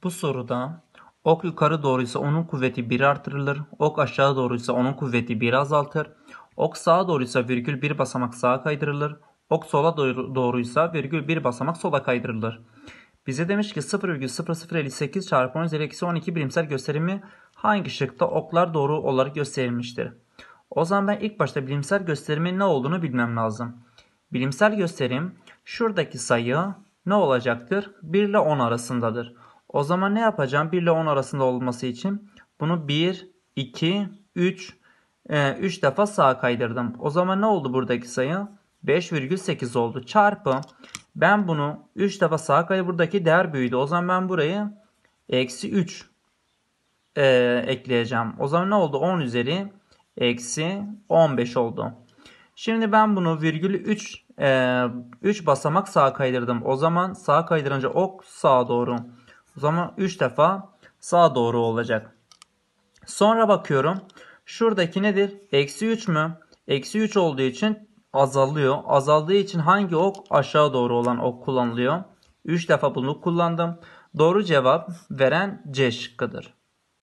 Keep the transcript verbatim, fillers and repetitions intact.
Bu soruda ok yukarı doğruysa onun kuvveti bir artırılır. Ok aşağı doğruysa onun kuvveti bir azaltır. Ok sağa doğruysa virgül bir basamak sağa kaydırılır. Ok sola doğru, doğruysa virgül bir basamak sola kaydırılır. Bize demiş ki sıfır virgül sıfır sıfır elli sekiz çarpı on üzeri eksi on iki bilimsel gösterimi hangi şıkta oklar doğru olarak gösterilmiştir? O zaman ben ilk başta bilimsel gösterimin ne olduğunu bilmem lazım. Bilimsel gösterim şuradaki sayı ne olacaktır? bir ile on arasındadır. O zaman ne yapacağım? bir ile on arasında olması için bunu bir, iki, üç, üç defa sağa kaydırdım. O zaman ne oldu buradaki sayı? beş virgül sekiz oldu. Çarpı ben bunu üç defa sağa kaydırdım. Buradaki değer büyüdü. O zaman ben burayı eksi üç e, ekleyeceğim. O zaman ne oldu? on üzeri eksi on beş oldu. Şimdi ben bunu virgülü üç, e, üç basamak sağa kaydırdım. O zaman sağa kaydırınca ok sağa doğru. O zaman üç defa sağa doğru olacak. Sonra bakıyorum. Şuradaki nedir? Eksi üç mü? Eksi üç olduğu için azalıyor. Azaldığı için hangi ok? Aşağı doğru olan ok kullanılıyor. üç defa bunu kullandım. Doğru cevap veren C şıkkıdır.